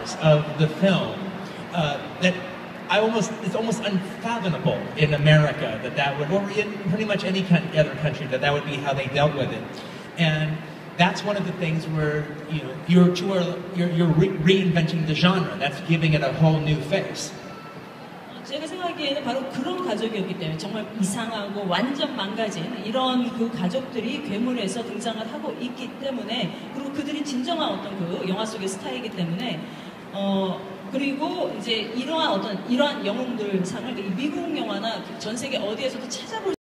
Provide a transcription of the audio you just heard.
aspects of the film that it's almost unfathomable in America that would, or in pretty much any other country, that would be how they dealt with it. And that's one of the things where you're reinventing the genre. That's giving it a whole new face. 제가 생각하기에는 바로 그런 가족이었기 때문에 정말 이상하고 완전 망가진 이런 그 가족들이 괴물에서 등장을 하고 있기 때문에, 그리고 그들이 진정한 어떤 그 영화 속의 스타이기 때문에 그리고 이제 이러한 영웅들 상을 미국 영화나 전 세계 어디에서도 찾아볼